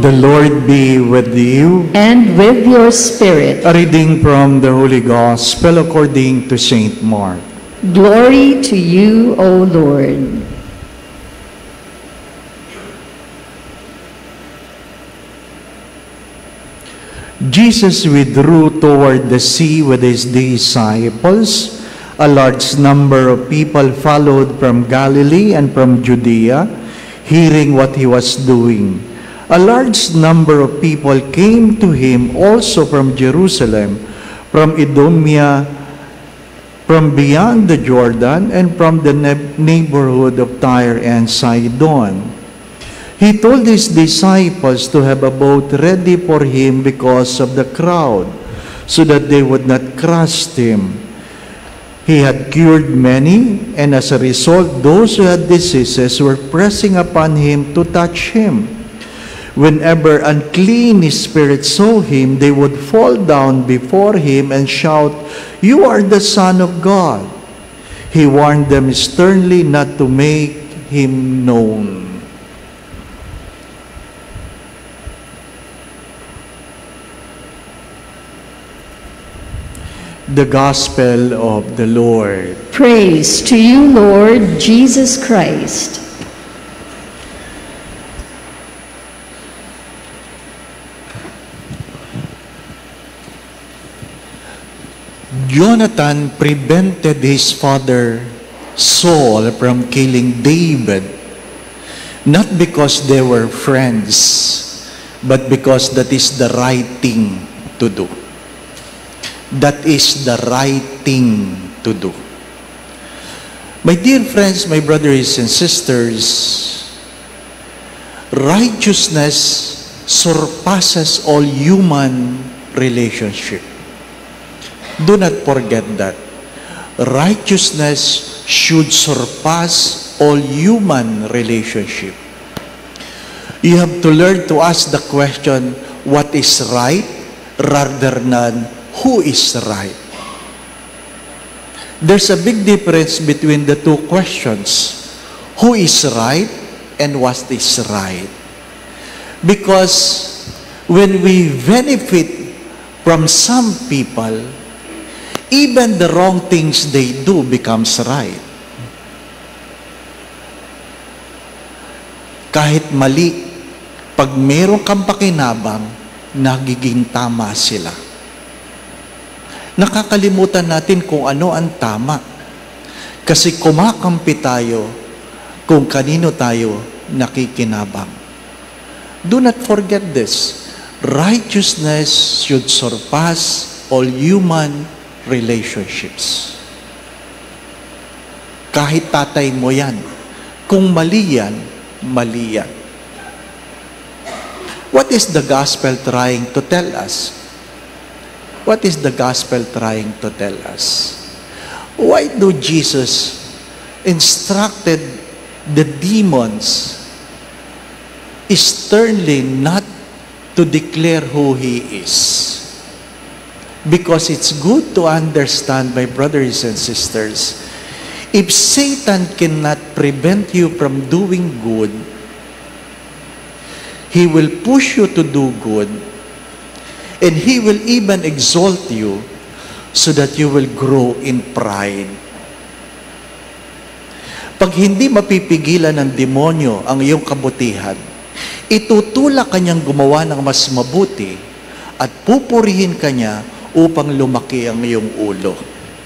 The Lord be with you. And with your spirit. A reading from the Holy Gospel according to Saint Mark. Glory to you, O Lord. Jesus withdrew toward the sea with his disciples. A large number of people followed from Galilee and from Judea, hearing what he was doing. A large number of people came to him also from Jerusalem, from Idumea, from beyond the Jordan, and from the neighborhood of Tyre and Sidon. He told his disciples to have a boat ready for him because of the crowd, so that they would not crush him. He had cured many, and as a result, those who had diseases were pressing upon him to touch him. Whenever unclean spirits saw him, they would fall down before him and shout, "You are the Son of God." He warned them sternly not to make him known. The Gospel of the Lord. Praise to you, Lord Jesus Christ. Jonathan prevented his father Saul from killing David, not because they were friends, but because that is the right thing to do. That is the right thing to do. My dear friends, my brothers and sisters, righteousness surpasses all human relationship. Do not forget that. Righteousness should surpass all human relationship. You have to learn to ask the question, what is right, rather than who is right? There's a big difference between the two questions. Who is right and what is right? Because when we benefit from some people, even the wrong things they do becomes right. Kahit mali, pag meron kang pakinabang, nagiging tama sila. Nakakalimutan natin kung ano ang tama. Kasi kumakampi tayo kung kanino tayo nakikinabang. Do not forget this. Righteousness should surpass all human relationships. Kahit tatay mo yan, kung mali yan, mali yan. What is the gospel trying to tell us? What is the gospel trying to tell us? Why do Jesus instructed the demons sternly not to declare who he is? Because it's good to understand, my brothers and sisters, if Satan cannot prevent you from doing good, he will push you to do good, and he will even exalt you so that you will grow in pride. Pag hindi mapipigilan ng demonyo ang iyong kabutihan, itutulak kanyang gumawa ng mas mabuti at pupurihin kanya upang lumaki ang iyong ulo.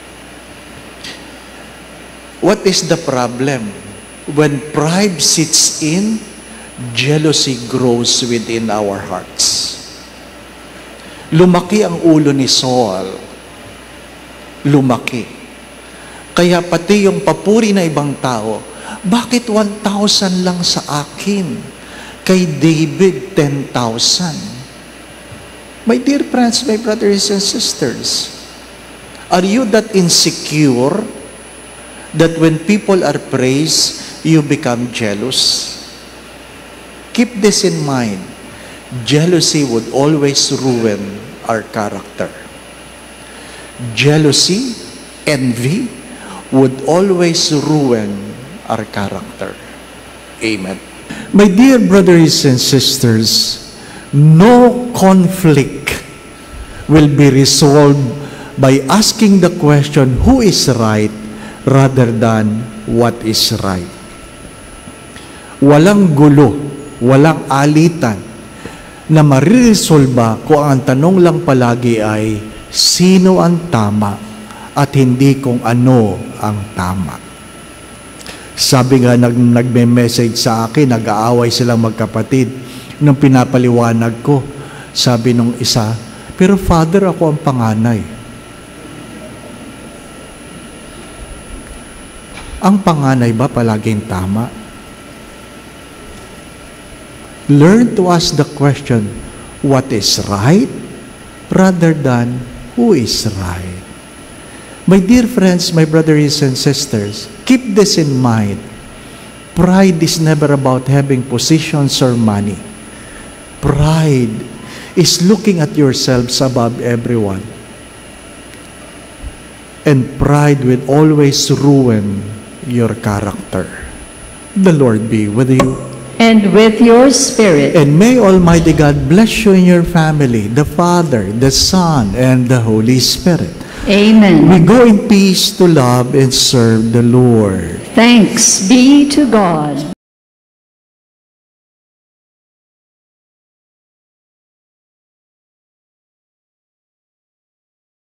What is the problem? When pride sits in, jealousy grows within our hearts. Lumaki ang ulo ni Saul. Lumaki. Kaya pati yung papuri na ibang tao, bakit 1,000 lang sa akin? Kay David, 10,000. My dear friends, my brothers and sisters, are you that insecure that when people are praised, you become jealous? Keep this in mind. Jealousy would always ruin our character. Jealousy, envy, would always ruin our character. Amen. My dear brothers and sisters, No conflict will be resolved by asking the question, who is right, rather than what is right. Walang gulo, walang alitan na mariresolba kung ang tanong lang palagi ay, sino ang tama at hindi kung ano ang tama. Sabi nga, nagme-message sa akin, nag-aaway silang magkapatid. Nung pinapaliwanag ko, sabi nung isa, pero Father, ako ang panganay. Ang panganay ba palaging tama? Learn to ask the question, what is right, rather than who is right. My dear friends, my brothers and sisters, keep this in mind. Pride is never about having positions or money. Pride is looking at yourselves above everyone. And pride will always ruin your character. The Lord be with you. And with your spirit. And may Almighty God bless you and your family, the Father, the Son, and the Holy Spirit. Amen. We go in peace to love and serve the Lord. Thanks be to God.